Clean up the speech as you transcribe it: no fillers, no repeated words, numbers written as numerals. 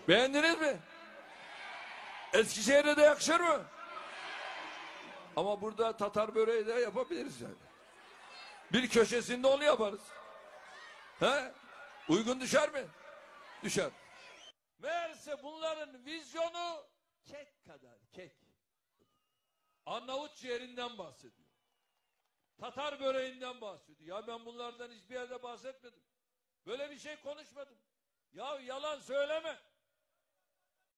Beğendiniz mi? Eskişehir'e de yakışır mı? Ama burada Tatar böreği de yapabiliriz yani. Bir köşesinde onu yaparız. He? Uygun düşer mi? Düşer. Meğerse bunların vizyonu kek kadar, kek. Arnavut ciğerinden bahsediyor. Tatar böreğinden bahsediyor. Ya ben bunlardan hiçbir yerde bahsetmedim. Böyle bir şey konuşmadım. Ya yalan söyleme.